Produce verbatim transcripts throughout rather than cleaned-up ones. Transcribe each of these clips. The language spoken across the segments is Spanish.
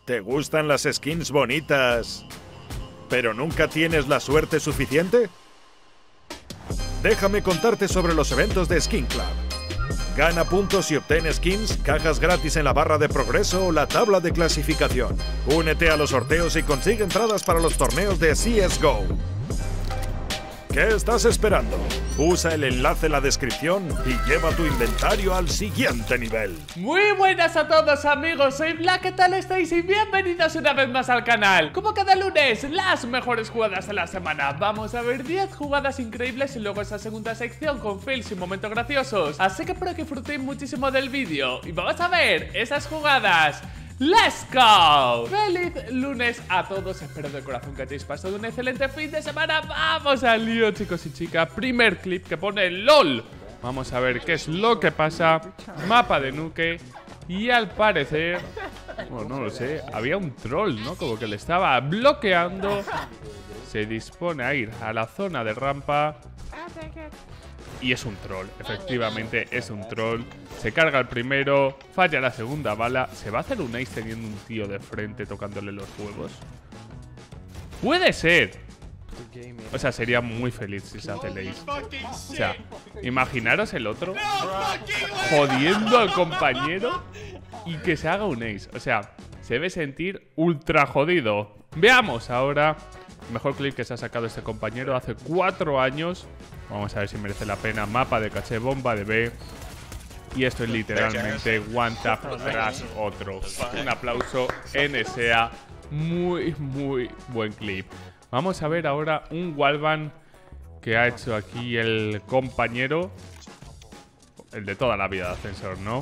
¿Te gustan las skins bonitas, pero nunca tienes la suerte suficiente? Déjame contarte sobre los eventos de Skin Club. Gana puntos y obtén skins, cajas gratis en la barra de progreso o la tabla de clasificación. Únete a los sorteos y consigue entradas para los torneos de C S G O. ¿Qué estás esperando? Usa el enlace en la descripción y lleva tu inventario al siguiente nivel. Muy buenas a todos amigos, soy Black, ¿qué tal estáis? Y bienvenidos una vez más al canal. Como cada lunes, las mejores jugadas de la semana. Vamos a ver diez jugadas increíbles y luego esa segunda sección con fails y momentos graciosos. Así que espero que disfrutéis muchísimo del vídeo y vamos a ver esas jugadas. ¡Let's go! ¡Feliz lunes a todos! Espero de corazón que hayáis pasado un excelente fin de semana. ¡Vamos al lío, chicos y chicas! Primer clip que pone LOL. Vamos a ver qué es lo que pasa. Mapa de Nuke. Y al parecer... Bueno, no lo sé. Había un troll, ¿no? Como que le estaba bloqueando. Se dispone a ir a la zona de rampa. Y es un troll, efectivamente es un troll. Se carga el primero, falla la segunda bala. ¿Se va a hacer un ace teniendo un tío de frente tocándole los huevos? ¡Puede ser! O sea, sería muy feliz si se hace el ace. O sea, imaginaros el otro jodiendo al compañero y que se haga un ace. O sea, se debe sentir ultra jodido. Veamos ahora el mejor clip que se ha sacado este compañero hace cuatro años. Vamos a ver si merece la pena. Mapa de caché, bomba de B. Y esto es literalmente one tap tras otro. Un aplauso N S A. Muy, muy buen clip. Vamos a ver ahora un wallbang que ha hecho aquí el compañero. El de toda la vida de Ascensor, ¿no?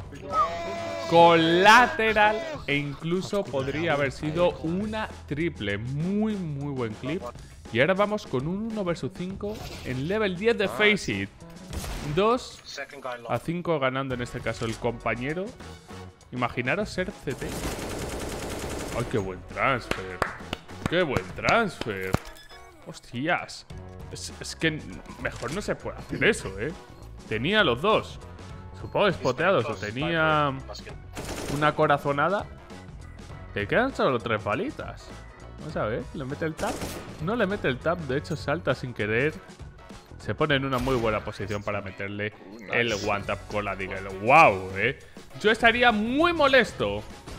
Colateral. E incluso podría haber sido una triple. Muy, muy buen clip. Y ahora vamos con un uno versus cinco en level diez de Faceit. dos a cinco ganando en este caso el compañero. Imaginaros ser C T. ¡Ay, qué buen transfer! ¡Qué buen transfer! ¡Hostias! Es, es que mejor no se puede hacer eso, ¿eh? Tenía los dos. Supongo espoteados o tenía una corazonada. Te quedan solo tres balitas. Vamos a ver, ¿le mete el tap? No le mete el tap, de hecho salta sin querer. Se pone en una muy buena posición para meterle el one tap con la Deagle. ¡Wow! ¿Eh? Yo estaría muy molesto.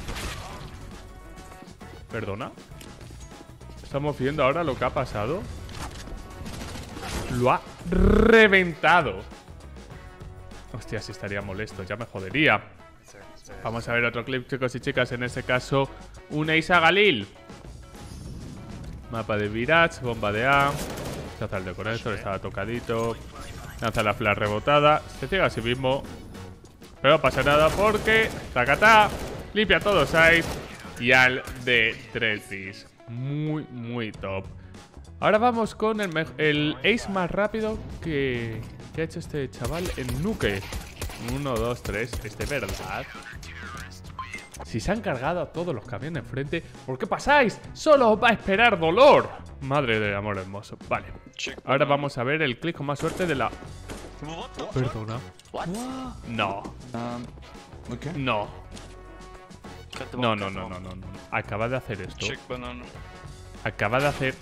¿Perdona? Estamos viendo ahora lo que ha pasado. Lo ha reventado. Hostia, si estaría molesto, ya me jodería. Vamos a ver otro clip, chicos y chicas. En este caso, un ace a Galil. Mapa de Virage, bomba de A. Se hace el de conector, estaba tocadito. Lanza la flash rebotada. Se ciega a sí mismo. Pero no pasa nada porque tacatá, limpia todo side. Y al de Tretis. Muy, muy top. Ahora vamos con el, el ace más rápido que, que ha hecho este chaval en Nuke. Uno, dos, tres. Este verdad. Si se han cargado a todos los que habían enfrente, ¿por qué pasáis? Solo os va a esperar dolor. Madre del amor hermoso. Vale. Ahora vamos a ver el clic con más suerte de la... Perdona. No. No. No, no, no, no, no, no. Acaba de hacer esto. Acaba de hacer...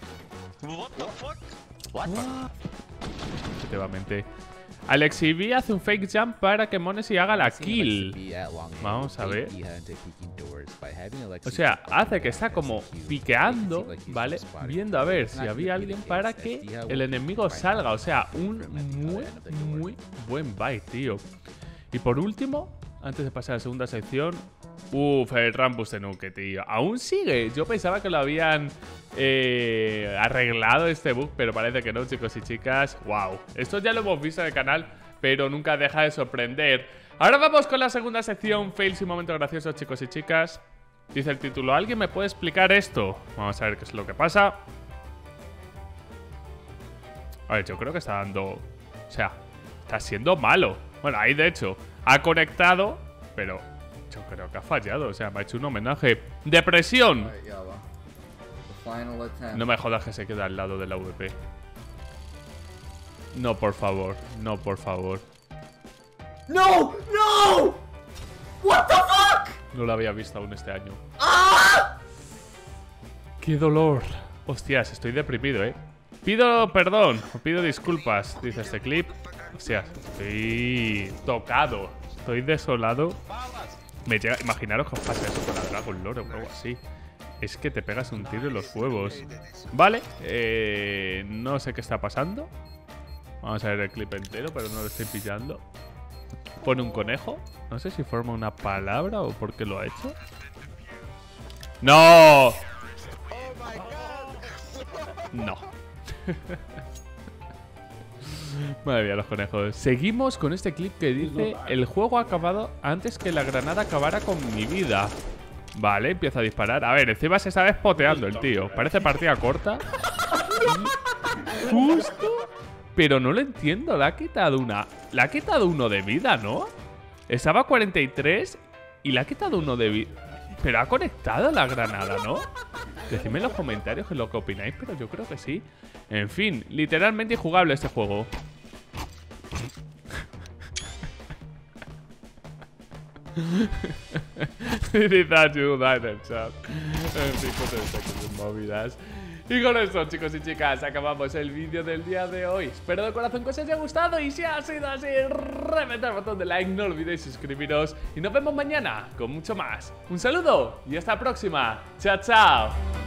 Efectivamente. Alexib hace un fake jump para que Monesi haga la kill. Vamos a ver. O sea, hace que está como piqueando, ¿vale? Viendo a ver si había alguien para que el enemigo salga. O sea, un muy, muy buen bait, tío. Y por último, antes de pasar a la segunda sección... Uff, el Rampus de Nuke, tío. Aún sigue. Yo pensaba que lo habían eh, arreglado este bug, pero parece que no, chicos y chicas. Wow. Esto ya lo hemos visto en el canal, pero nunca deja de sorprender. Ahora vamos con la segunda sección, fails y momentos graciosos, chicos y chicas. Dice el título, ¿alguien me puede explicar esto? Vamos a ver qué es lo que pasa. A ver, yo creo que está dando... O sea, está siendo malo. Bueno, ahí de hecho ha conectado, pero... Yo creo que ha fallado, o sea, me ha hecho un homenaje. ¡Depresión! No me jodas que se queda al lado de la V P. No, por favor, no, por favor. ¡No! ¡No! ¡What the fuck! No lo había visto aún este año. ¡Ah! ¡Qué dolor! Hostias, estoy deprimido, ¿eh? Pido perdón, pido disculpas, dice este clip. Hostias, estoy tocado, estoy desolado. Me llega, imaginaros que os pasa eso con la Dragon Lore o algo así. Es que te pegas un tiro en los huevos. Vale, eh, no sé qué está pasando. Vamos a ver el clip entero, pero no lo estoy pillando. Pone un conejo. No sé si forma una palabra o por qué lo ha hecho. ¡No! No. Madre mía, los conejos. Seguimos con este clip que dice: el juego ha acabado antes que la granada acabara con mi vida. Vale, empieza a disparar. A ver, encima se está despoteando el tío. Parece partida corta. Justo. Pero no lo entiendo. Le ha quitado una. Le ha quitado uno de vida, ¿no? Estaba a cuarenta y tres y le ha quitado uno de vida. Pero ha conectado la granada, ¿no? Decidme en los comentarios que lo que opináis, pero yo creo que sí. En fin, literalmente injugable este juego. Dice ayuda en el chat. En fin, pues movidas. Y con eso, chicos y chicas, acabamos el vídeo del día de hoy. Espero de corazón que os haya gustado y si ha sido así, reventad el botón de like, no olvidéis suscribiros y nos vemos mañana con mucho más. Un saludo y hasta la próxima. Chao, chao.